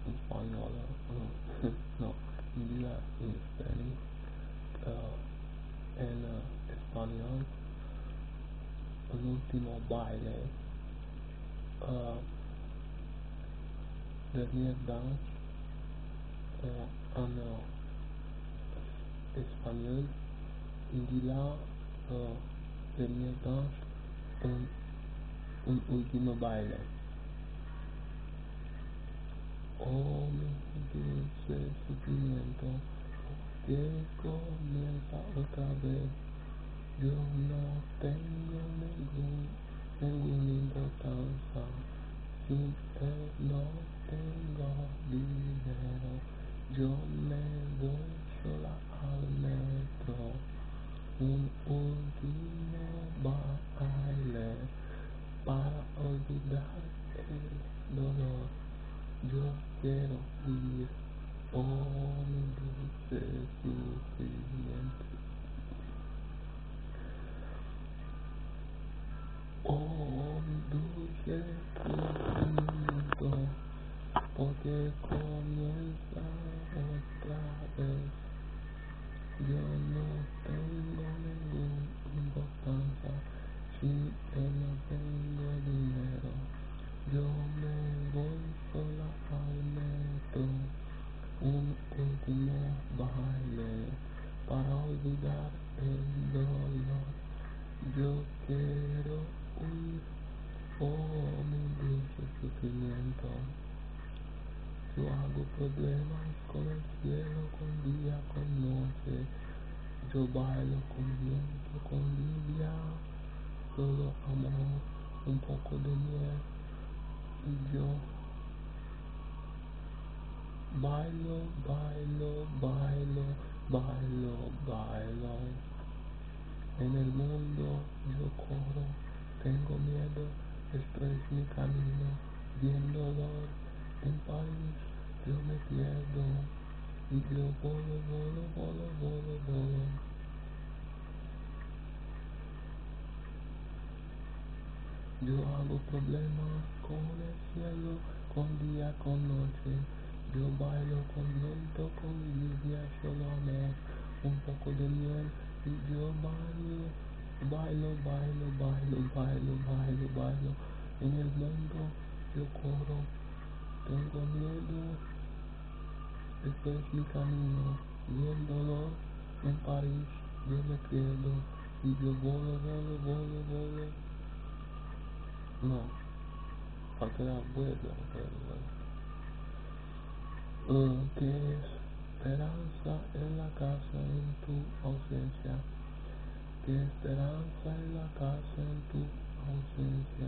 española, no, India en Spanish, en español, un último baile, uh, dernier danse, en espagnol, Indila, dernier danse, un último baile. Oh, mi dulce sufrimiento, que comienza otra vez. Yo no tengo ninguna importancia, sin él no tengo dinero. Yo me voy sola al metro, un último baile para olvidar el dolor. Yo quiero ir, oh mi dulce sufrimiento. Oh mi dulce sufrimiento, porque comienza otra vez. Yo no tengo ninguna importancia, si no tengo dinero. Yo me voy sola al metro, un último baile para olvidar el dolor. Yo quiero huir, oh mi dulce sufrimiento. Yo hago problemas con el cielo, con día, con noche. Yo bailo con viento, con lluvia, solo amor, un poco de miel. Y yo bailo, bailo, bailo, bailo, bailo. En el mundo yo corro, tengo miedo, esto es mi camino, bien dolor. En París yo me pierdo y yo volo, volo, volo, volo, volo. Yo hago problemas con el cielo, con día, con noche. Yo bailo con viento, con lluvia, solo amor, un poco de miel. Y yo bailo, bailo, bailo, bailo, bailo, bailo, bailo. En el mundo yo corro, tengo miedo, esto es mi camino. Bien dolor, en París yo me pierdo. Y yo volo, volo, volo, volo. No, falta la vuelta, que esperanza en la casa en tu ausencia, que esperanza en la casa en tu ausencia,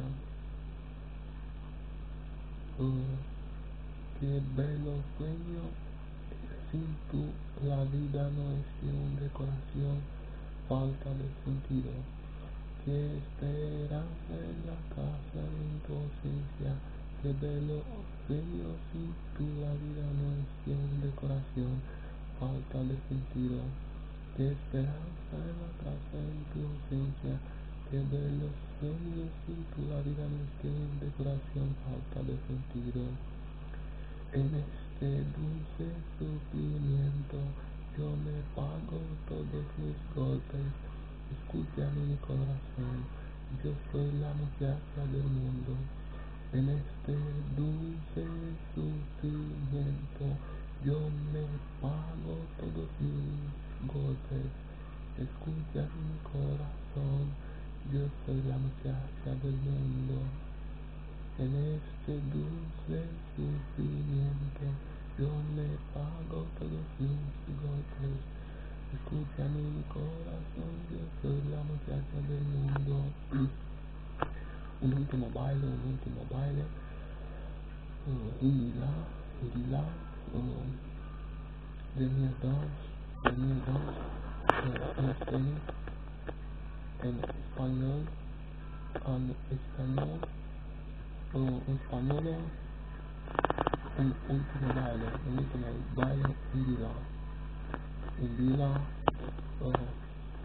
que bello sueño sin tu la vida no es que una decoración, falta de sentido, que esperanza en la casa en tu ausencia, que bello sueño sin tu la vida no es que una decoración, falta de sentido, que esperanza en la casa en tu ausencia, que bello sueño sin tu la vida no es que una decoración, falta de sentido. En este dulce sufrimiento yo me pago todos mis golpes, escucha mi corazón, yo soy la muchacha del mundo. En este dulce sufrimiento yo me pago todos mis golpes, escucha mi corazón, yo soy la muchacha del mundo. En este dulce sufrimiento yo me pago todos mis golpes, escucha mi corazón, yo soy la muchacha del mundo. Un último baile, un último baile. Indila, Indila, dernier danse, en español, en español, en español, español, un último baile, Indila, Indila,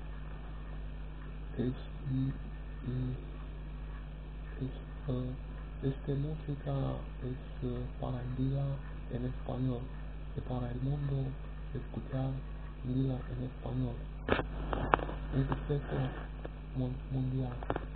es, es, es, Esta música es para el día en español y para el mundo escuchar día en español. Es mundial.